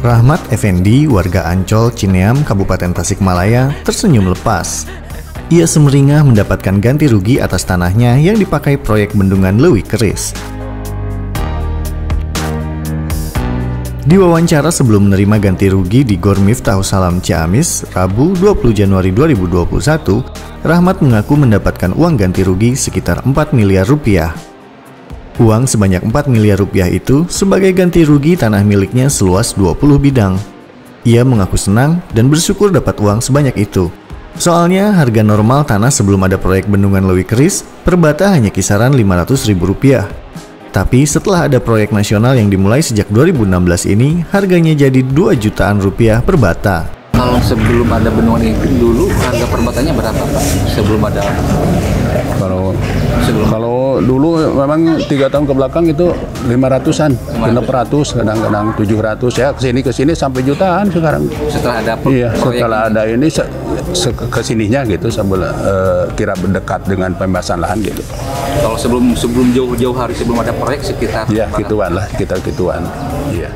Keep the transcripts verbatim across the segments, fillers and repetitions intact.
Rahmat Effendi, warga Ancol, Cineam, Kabupaten Tasikmalaya, tersenyum lepas. Ia semeringah mendapatkan ganti rugi atas tanahnya yang dipakai proyek bendungan Lewi Keris. Diwawancara sebelum menerima ganti rugi di Gor Miftahus Salam Ciamis, Rabu dua puluh Januari dua ribu dua puluh satu, Rahmat mengaku mendapatkan uang ganti rugi sekitar empat miliar rupiah. Uang sebanyak empat miliar rupiah itu sebagai ganti rugi tanah miliknya seluas dua puluh bidang. Ia mengaku senang dan bersyukur dapat uang sebanyak itu. Soalnya harga normal tanah sebelum ada proyek bendungan Lewi Keris per bata hanya kisaran lima ratus ribu rupiah. Tapi setelah ada proyek nasional yang dimulai sejak dua ribu enam belas ini, harganya jadi dua jutaan rupiah per bata. Kalau sebelum ada bendungan ini dulu harga per batanya berapa Pak? Sebelum ada Kalau sebelum kalau dulu memang tiga tahun ke belakang itu lima ratusan, enam ratus, kadang-kadang tujuh ratus ya, kesini kesini sampai jutaan sekarang. Setelah ada pro iya, proyek setelah ini. ada ini se, se, kesininya gitu sambil uh, kira berdekat dengan pembebasan lahan gitu. Kalau sebelum sebelum jauh-jauh hari sebelum ada proyek sekitar Iya, berapa? gituan lah, sekitar gituan. Iya.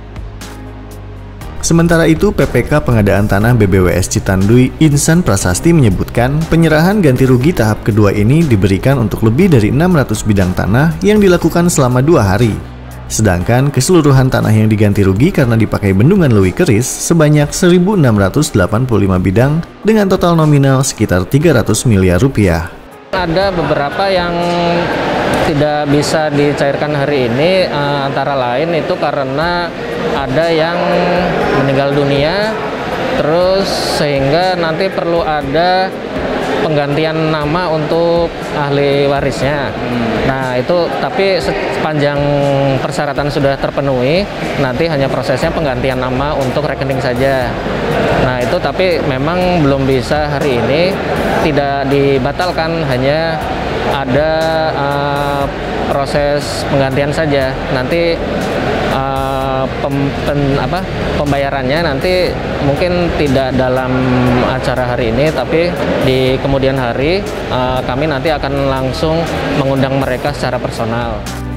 Sementara itu, P P K Pengadaan Tanah B B W S Citandui, Insan Prasasti menyebutkan penyerahan ganti rugi tahap kedua ini diberikan untuk lebih dari enam ratus bidang tanah yang dilakukan selama dua hari. Sedangkan keseluruhan tanah yang diganti rugi karena dipakai bendungan Lewi Keris sebanyak seribu enam ratus delapan puluh lima bidang dengan total nominal sekitar tiga ratus miliar rupiah. Ada beberapa yang tidak bisa dicairkan hari ini, eh, antara lain itu karena ada yang meninggal dunia, terus sehingga nanti perlu ada penggantian nama untuk ahli warisnya. Nah itu tapi sepanjang persyaratan sudah terpenuhi, nanti hanya prosesnya penggantian nama untuk rekening saja. Nah itu tapi memang belum bisa hari ini, tidak dibatalkan, hanya ada uh, proses penggantian saja. Nanti uh, pem, pen, apa, pembayarannya nanti mungkin tidak dalam acara hari ini, tapi di kemudian hari uh, kami nanti akan langsung mengundang mereka secara personal.